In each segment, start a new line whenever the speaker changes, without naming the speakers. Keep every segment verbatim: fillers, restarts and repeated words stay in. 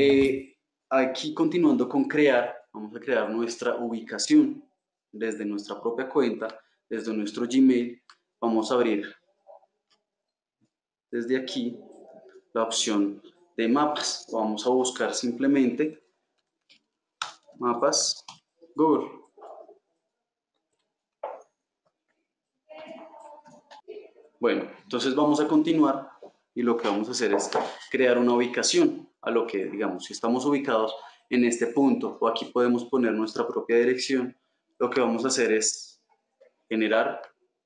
Eh, aquí continuando con crear, vamos a crear nuestra ubicación desde nuestra propia cuenta, desde nuestro Gmail. Vamos a abrir desde aquí la opción de mapas. Vamos a buscar simplemente mapas Google. Bueno, entonces vamos a continuar y lo que vamos a hacer es crear una ubicación a lo que, digamos, si estamos ubicados en este punto o aquí podemos poner nuestra propia dirección, lo que vamos a hacer es generar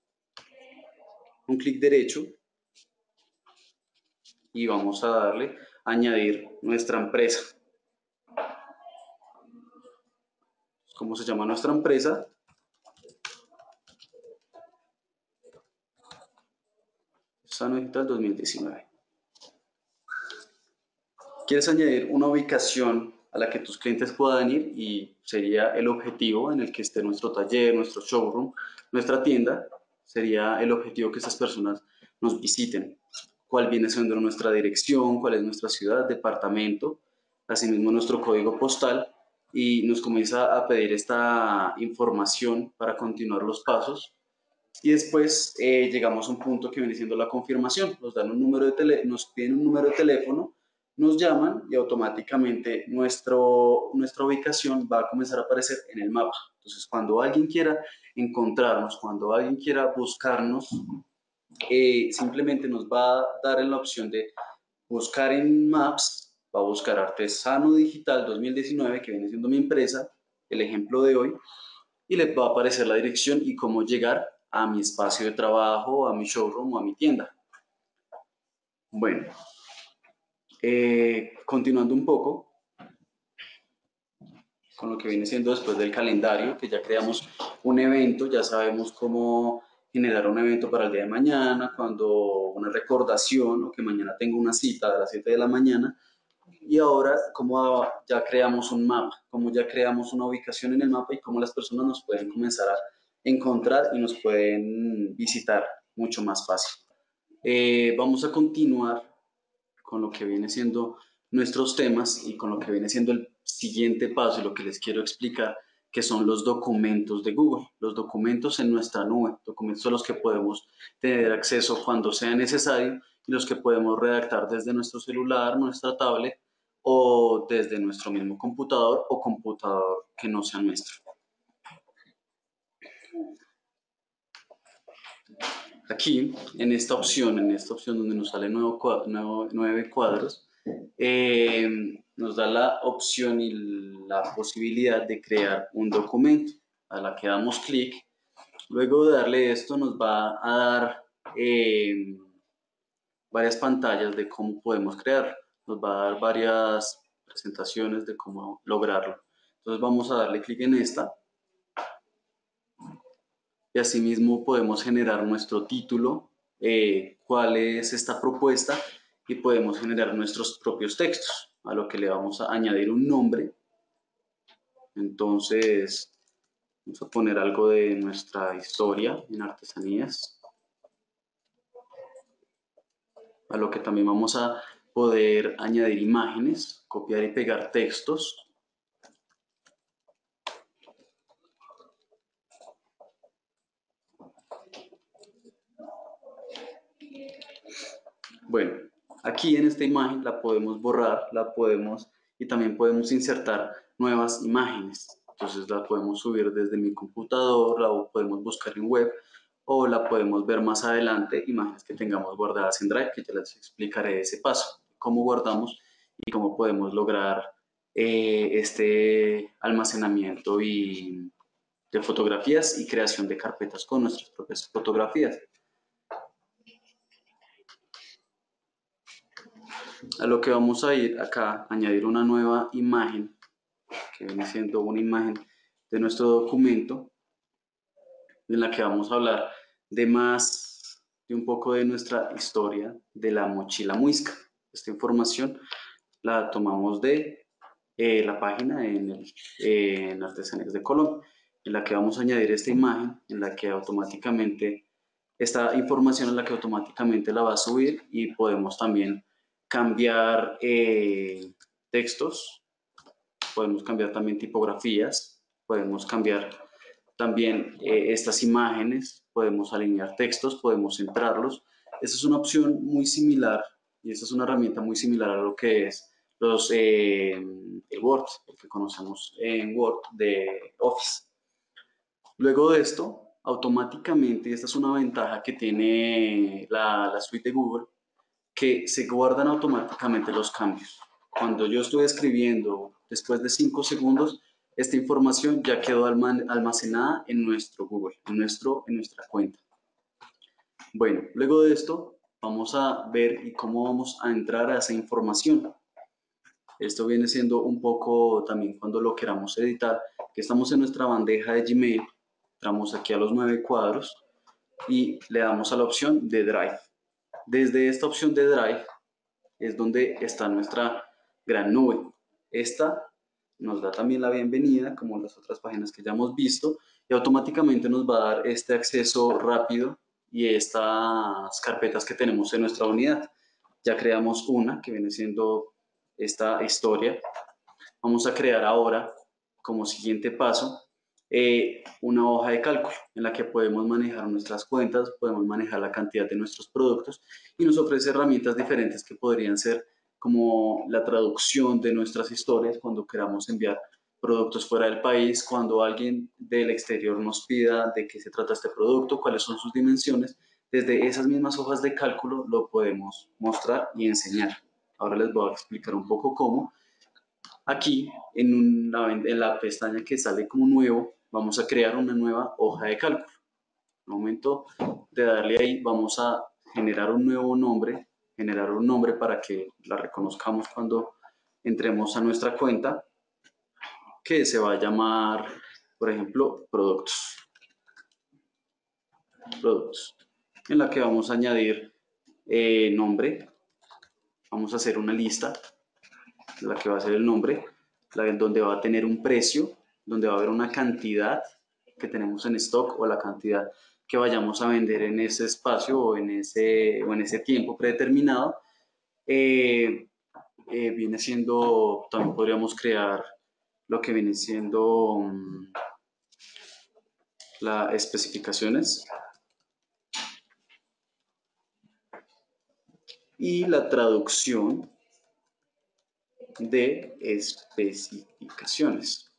un clic derecho y vamos a darle a añadir nuestra empresa. ¿Cómo se llama nuestra empresa? Sano Digital dos mil diecinueve. Quieres añadir una ubicación a la que tus clientes puedan ir y sería el objetivo en el que esté nuestro taller, nuestro showroom, nuestra tienda, sería el objetivo que esas personas nos visiten. ¿Cuál viene siendo nuestra dirección? ¿Cuál es nuestra ciudad, departamento? Asimismo nuestro código postal y nos comienza a pedir esta información para continuar los pasos. Y después eh, llegamos a un punto que viene siendo la confirmación. Nos dan un número de tele, nos piden un número de teléfono, nos llaman y automáticamente nuestro, nuestra ubicación va a comenzar a aparecer en el mapa. Entonces, cuando alguien quiera encontrarnos, cuando alguien quiera buscarnos, eh, simplemente nos va a dar en la opción de buscar en Maps, va a buscar Artesano Digital dos mil diecinueve, que viene siendo mi empresa, el ejemplo de hoy, y les va a aparecer la dirección y cómo llegar a mi espacio de trabajo, a mi showroom o a mi tienda. Bueno, eh, continuando un poco con lo que viene siendo después del calendario, que ya creamos un evento, ya sabemos cómo generar un evento para el día de mañana, cuando una recordación o que mañana tengo una cita a las siete de la mañana. Y ahora, como ya creamos un mapa, como ya creamos una ubicación en el mapa y cómo las personas nos pueden comenzar a encontrar y nos pueden visitar mucho más fácil. Eh, vamos a continuar con lo que viene siendo nuestros temas y con lo que viene siendo el siguiente paso y lo que les quiero explicar, que son los documentos de Google, los documentos en nuestra nube, documentos a los que podemos tener acceso cuando sea necesario y los que podemos redactar desde nuestro celular, nuestra tablet o desde nuestro mismo computador o computador que no sea nuestro. Aquí, en esta opción, en esta opción donde nos sale nuevo cuadro, nuevo, nueve cuadros, eh, nos da la opción y la posibilidad de crear un documento. A la que damos clic, luego de darle esto nos va a dar eh, varias pantallas de cómo podemos crear. Nos va a dar varias presentaciones de cómo lograrlo. Entonces vamos a darle clic en esta. Y asimismo podemos generar nuestro título, eh, cuál es esta propuesta y podemos generar nuestros propios textos, a lo que le vamos a añadir un nombre. Entonces vamos a poner algo de nuestra historia en artesanías, a lo que también vamos a poder añadir imágenes, copiar y pegar textos. Bueno, aquí en esta imagen la podemos borrar, la podemos y también podemos insertar nuevas imágenes. Entonces la podemos subir desde mi computador, la podemos buscar en web o la podemos ver más adelante, imágenes que tengamos guardadas en Drive, que ya les explicaré ese paso, cómo guardamos y cómo podemos lograr eh, este almacenamiento y de fotografías y creación de carpetas con nuestras propias fotografías. A lo que vamos a ir acá, añadir una nueva imagen, que viene siendo una imagen de nuestro documento, en la que vamos a hablar de más, de un poco de nuestra historia de la mochila muisca. Esta información la tomamos de eh, la página en, el, eh, en Artesanías de Colombia, en la que vamos a añadir esta imagen, en la que automáticamente, esta información en la que automáticamente la va a subir y podemos también cambiar eh, textos, podemos cambiar también tipografías, podemos cambiar también eh, estas imágenes, podemos alinear textos, podemos centrarlos. Esta es una opción muy similar y esta es una herramienta muy similar a lo que es los, eh, el Word, el que conocemos en Word de Office. Luego de esto, automáticamente, esta es una ventaja que tiene la, la suite de Google, que se guardan automáticamente los cambios. Cuando yo estoy escribiendo, después de cinco segundos, esta información ya quedó almacenada en nuestro Google, en, nuestro, en nuestra cuenta. Bueno, luego de esto, vamos a ver y cómo vamos a entrar a esa información. Esto viene siendo un poco también cuando lo queramos editar, que estamos en nuestra bandeja de Gmail, entramos aquí a los nueve cuadros y le damos a la opción de Drive. Desde esta opción de Drive es donde está nuestra gran nube. Esta nos da también la bienvenida, como las otras páginas que ya hemos visto, y automáticamente nos va a dar este acceso rápido y estas carpetas que tenemos en nuestra unidad. Ya creamos una que viene siendo esta historia. Vamos a crear ahora, como siguiente paso, eh, una hoja de cálculo en la que podemos manejar nuestras cuentas, podemos manejar la cantidad de nuestros productos y nos ofrece herramientas diferentes que podrían ser como la traducción de nuestras historias cuando queramos enviar productos fuera del país, cuando alguien del exterior nos pida de qué se trata este producto, cuáles son sus dimensiones. Desde esas mismas hojas de cálculo lo podemos mostrar y enseñar. Ahora les voy a explicar un poco cómo. Aquí, en, una, en la pestaña que sale como nuevo, vamos a crear una nueva hoja de cálculo. Al momento de darle ahí, vamos a generar un nuevo nombre, generar un nombre para que la reconozcamos cuando entremos a nuestra cuenta, que se va a llamar, por ejemplo, productos. Productos, en la que vamos a añadir eh, nombre. Vamos a hacer una lista, la que va a ser el nombre, la, donde va a tener un precio, donde va a haber una cantidad que tenemos en stock o la cantidad que vayamos a vender en ese espacio o en ese, o en ese tiempo predeterminado. Eh, eh, viene siendo, también podríamos crear lo que viene siendo um, las especificaciones y la traducción de especificaciones.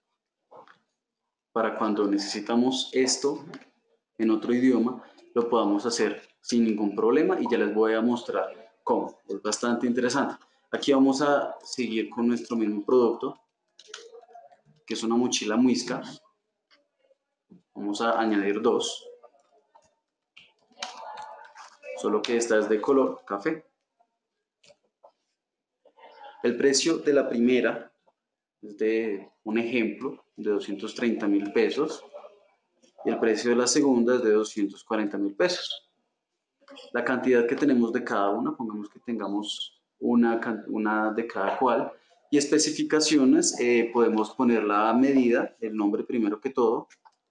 Para cuando necesitamos esto en otro idioma, lo podamos hacer sin ningún problema y ya les voy a mostrar cómo. Es bastante interesante. Aquí vamos a seguir con nuestro mismo producto, que es una mochila Muisca. Vamos a añadir dos, solo que esta es de color café. El precio de la primera es de un ejemplo de doscientos treinta mil pesos y el precio de la segunda es de doscientos cuarenta mil pesos. La cantidad que tenemos de cada una, pongamos que tengamos una, una de cada cual, y especificaciones, eh, podemos poner la medida, el nombre primero que todo.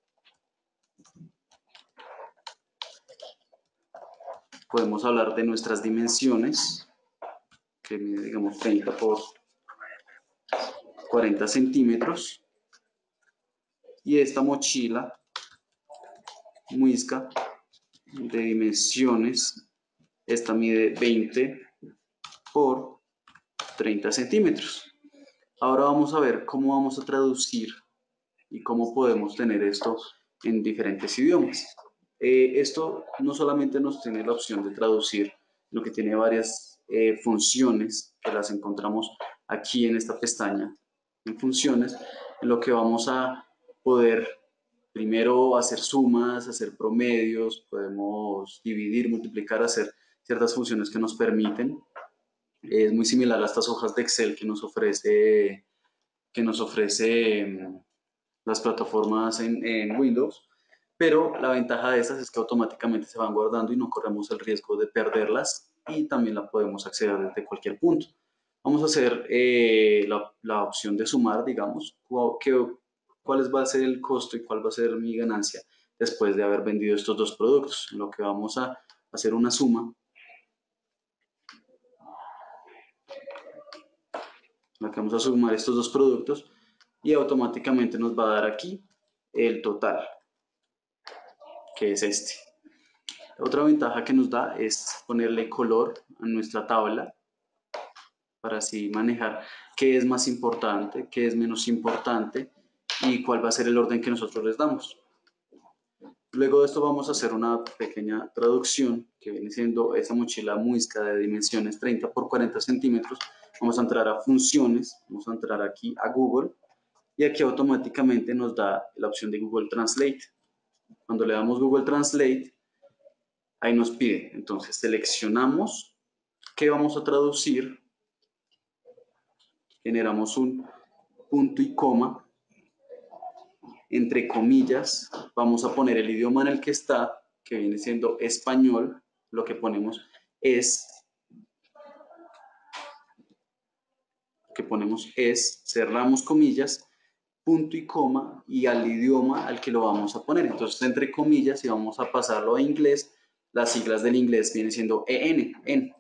Podemos hablar de nuestras dimensiones, que mide, digamos, treinta por cuarenta centímetros. Y esta mochila Muisca de dimensiones, esta mide veinte por treinta centímetros. Ahora vamos a ver cómo vamos a traducir y cómo podemos tener esto en diferentes idiomas. Eh, esto no solamente nos tiene la opción de traducir, sino que tiene varias eh, funciones que las encontramos aquí en esta pestaña, en funciones, en lo que vamos a poder primero hacer sumas, hacer promedios, podemos dividir, multiplicar, hacer ciertas funciones que nos permiten. Es muy similar a estas hojas de Excel que nos ofrece, que nos ofrece um, las plataformas en, en Windows, pero la ventaja de estas es que automáticamente se van guardando y no corremos el riesgo de perderlas y también la podemos acceder desde cualquier punto. Vamos a hacer eh, la, la opción de sumar, digamos, que, cuál va a ser el costo y cuál va a ser mi ganancia después de haber vendido estos dos productos. En lo que vamos a hacer una suma. Aquí vamos a sumar estos dos productos y automáticamente nos va a dar aquí el total, que es este. Otra ventaja que nos da es ponerle color a nuestra tabla para así manejar qué es más importante, qué es menos importante y cuál va a ser el orden que nosotros les damos. Luego de esto vamos a hacer una pequeña traducción que viene siendo esa mochila Muisca de dimensiones treinta por cuarenta centímetros. Vamos a entrar a funciones, vamos a entrar aquí a Google y aquí automáticamente nos da la opción de Google Translate. Cuando le damos Google Translate, ahí nos pide, entonces seleccionamos qué vamos a traducir, generamos un punto y coma, entre comillas, vamos a poner el idioma en el que está, que viene siendo español, lo que ponemos es, lo que ponemos es, cerramos comillas, punto y coma, y al idioma al que lo vamos a poner. Entonces, entre comillas, y vamos a pasarlo a inglés, las siglas del inglés vienen siendo E N, en.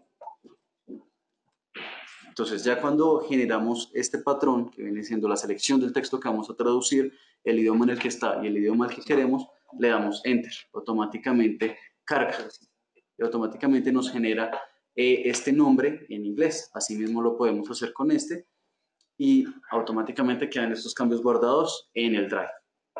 Entonces, ya cuando generamos este patrón, que viene siendo la selección del texto que vamos a traducir, el idioma en el que está y el idioma al que queremos, le damos Enter. Automáticamente carga y automáticamente nos genera eh, este nombre en inglés. Asimismo lo podemos hacer con este y automáticamente quedan estos cambios guardados en el Drive.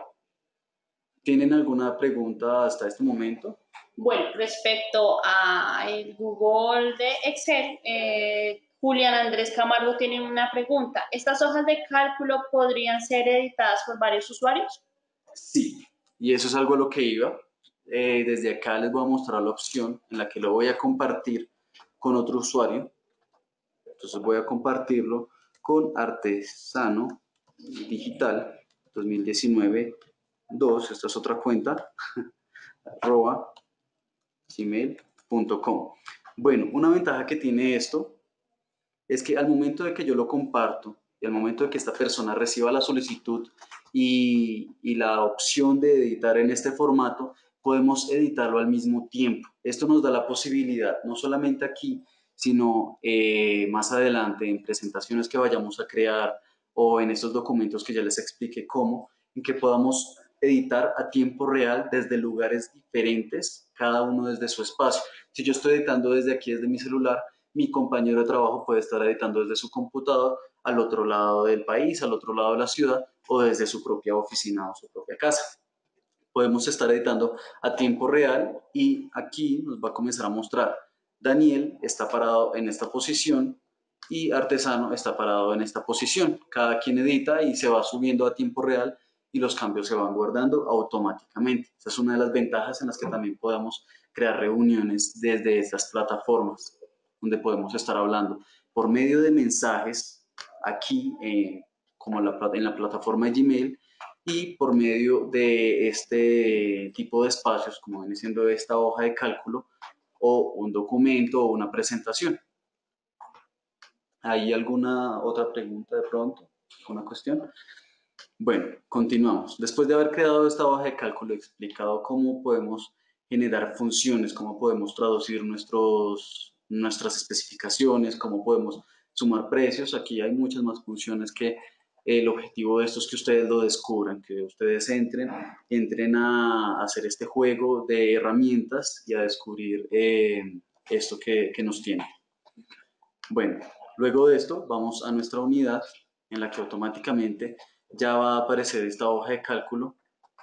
¿Tienen alguna pregunta hasta este momento?
Bueno, respecto a el Google de Excel, eh, Julián Andrés Camargo tiene una pregunta. ¿Estas hojas de cálculo podrían ser editadas por varios usuarios?
Sí, y eso es algo a lo que iba. Eh, desde acá les voy a mostrar la opción en la que lo voy a compartir con otro usuario. Entonces voy a compartirlo con Artesano Digital dos mil diecinueve dos, esta es otra cuenta, arroba gmail punto com. Bueno, una ventaja que tiene esto es que al momento de que yo lo comparto y al momento de que esta persona reciba la solicitud y, y la opción de editar en este formato, podemos editarlo al mismo tiempo. Esto nos da la posibilidad, no solamente aquí, sino eh, más adelante en presentaciones que vayamos a crear o en estos documentos que ya les expliqué cómo, en que podamos editar a tiempo real desde lugares diferentes, cada uno desde su espacio. Si yo estoy editando desde aquí, desde mi celular, mi compañero de trabajo puede estar editando desde su computador al otro lado del país, al otro lado de la ciudad o desde su propia oficina o su propia casa. Podemos estar editando a tiempo real y aquí nos va a comenzar a mostrar Daniel está parado en esta posición y Artesano está parado en esta posición. Cada quien edita y se va subiendo a tiempo real y los cambios se van guardando automáticamente. Esa es una de las ventajas en las que también podemos crear reuniones desde estas plataformas, donde podemos estar hablando por medio de mensajes aquí, eh, como la, en la plataforma de Gmail, y por medio de este tipo de espacios, como viene siendo esta hoja de cálculo, o un documento o una presentación. ¿Hay alguna otra pregunta de pronto? ¿Alguna cuestión? Bueno, continuamos. Después de haber creado esta hoja de cálculo, he explicado cómo podemos generar funciones, cómo podemos traducir nuestros, nuestras especificaciones, cómo podemos sumar precios. Aquí hay muchas más funciones que el objetivo de esto es que ustedes lo descubran, que ustedes entren, entren a hacer este juego de herramientas y a descubrir eh, esto que, que nos tiene. Bueno, luego de esto vamos a nuestra unidad en la que automáticamente ya va a aparecer esta hoja de cálculo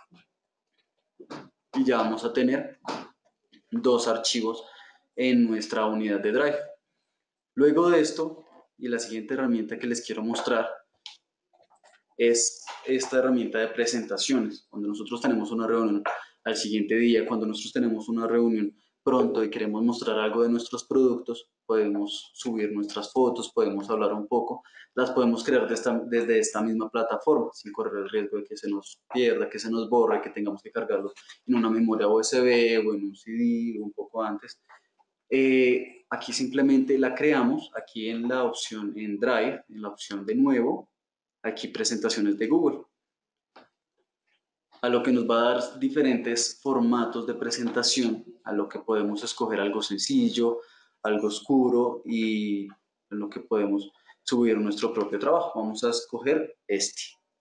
y ya vamos a tener dos archivos en nuestra unidad de Drive. Luego de esto, y la siguiente herramienta que les quiero mostrar es esta herramienta de presentaciones. Cuando nosotros tenemos una reunión al siguiente día, cuando nosotros tenemos una reunión pronto y queremos mostrar algo de nuestros productos, podemos subir nuestras fotos, podemos hablar un poco, las podemos crear de esta, desde esta misma plataforma, sin correr el riesgo de que se nos pierda, que se nos borre, que tengamos que cargarlo en una memoria U S B o en un C D o un poco antes. Eh, aquí simplemente la creamos, aquí en la opción en Drive, en la opción de nuevo, aquí presentaciones de Google, a lo que nos va a dar diferentes formatos de presentación, a lo que podemos escoger algo sencillo, algo oscuro y en lo que podemos subir nuestro propio trabajo. Vamos a escoger este.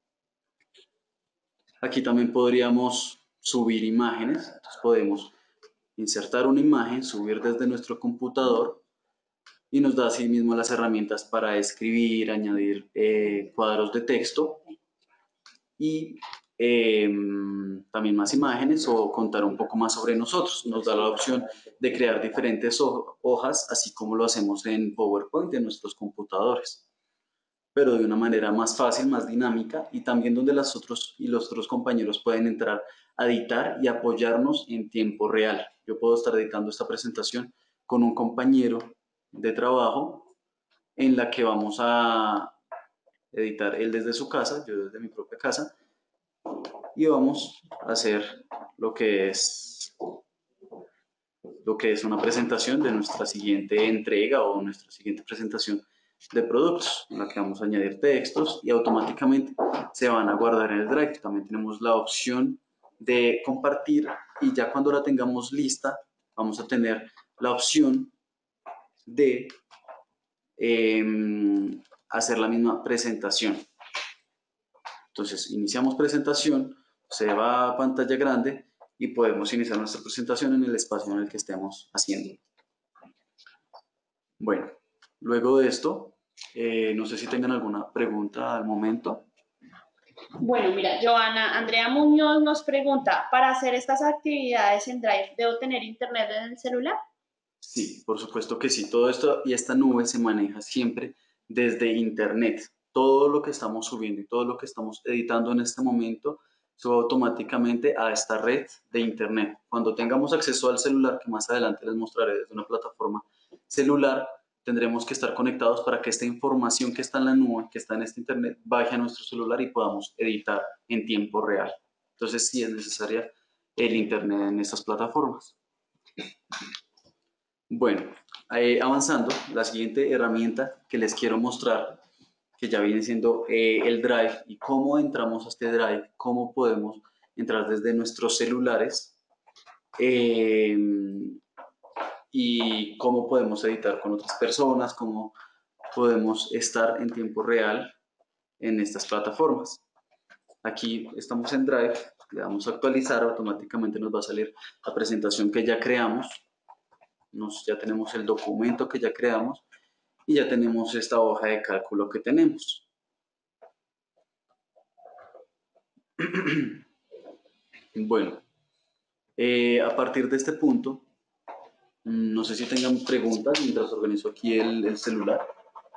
Aquí también podríamos subir imágenes. Entonces podemos insertar una imagen, subir desde nuestro computador y nos da así mismo las herramientas para escribir, añadir eh, cuadros de texto y eh, también más imágenes o contar un poco más sobre nosotros. Nos da la opción de crear diferentes hojas, así como lo hacemos en PowerPoint en nuestros computadores, pero de una manera más fácil, más dinámica y también donde los otros y los otros compañeros pueden entrar a editar y apoyarnos en tiempo real. Yo puedo estar editando esta presentación con un compañero de trabajo en la que vamos a editar él desde su casa, yo desde mi propia casa, y vamos a hacer lo que es lo que es una presentación de nuestra siguiente entrega o nuestra siguiente presentación de productos, en la que vamos a añadir textos y automáticamente se van a guardar en el Drive. También tenemos la opción de compartir y ya cuando la tengamos lista vamos a tener la opción de eh, hacer la misma presentación. Entonces iniciamos presentación, se va a pantalla grande y podemos iniciar nuestra presentación en el espacio en el que estemos haciendo. Bueno, luego de esto, eh, no sé si tengan alguna pregunta al momento.
Bueno, mira, Joana Andrea Muñoz nos pregunta, ¿para hacer estas actividades en Drive debo tener internet en el celular?
Sí, por supuesto que sí. Todo esto y esta nube se maneja siempre desde internet. Todo lo que estamos subiendo y todo lo que estamos editando en este momento sube automáticamente a esta red de internet. Cuando tengamos acceso al celular, que más adelante les mostraré desde una plataforma celular, tendremos que estar conectados para que esta información que está en la nube, que está en este internet, baje a nuestro celular y podamos editar en tiempo real. Entonces sí es necesaria el internet en estas plataformas. Bueno, eh, avanzando, la siguiente herramienta que les quiero mostrar, que ya viene siendo eh, el Drive y cómo entramos a este Drive, cómo podemos entrar desde nuestros celulares eh, y cómo podemos editar con otras personas, cómo podemos estar en tiempo real en estas plataformas. Aquí estamos en Drive, le damos a actualizar, automáticamente nos va a salir la presentación que ya creamos. Nos, ya tenemos el documento que ya creamos y ya tenemos esta hoja de cálculo que tenemos. Bueno, eh, a partir de este punto, no sé si tengan preguntas mientras organizo aquí el, el celular.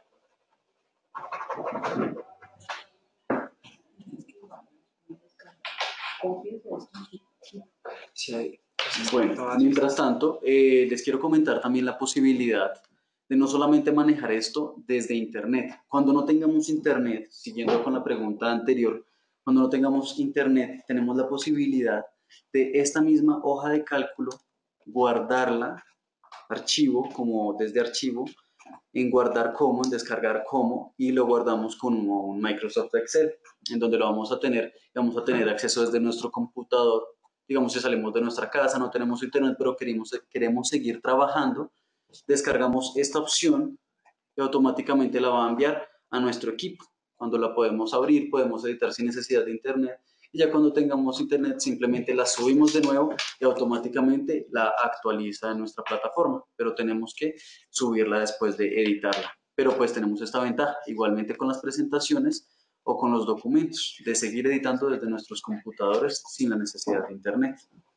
Sí. Bueno, mientras tanto, eh, les quiero comentar también la posibilidad de no solamente manejar esto desde internet. Cuando no tengamos internet, siguiendo con la pregunta anterior, cuando no tengamos internet, tenemos la posibilidad de esta misma hoja de cálculo guardarla, archivo, como desde archivo, en guardar como, en descargar como, y lo guardamos con un Microsoft Excel, en donde lo vamos a tener, vamos a tener acceso desde nuestro computador. Digamos que salimos de nuestra casa, no tenemos internet, pero queremos, queremos seguir trabajando, descargamos esta opción y automáticamente la va a enviar a nuestro equipo. Cuando la podemos abrir, podemos editar sin necesidad de internet y ya cuando tengamos internet simplemente la subimos de nuevo y automáticamente la actualiza en nuestra plataforma, pero tenemos que subirla después de editarla. Pero pues tenemos esta ventaja, igualmente con las presentaciones o con los documentos, de seguir editando desde nuestros computadores sin la necesidad de internet.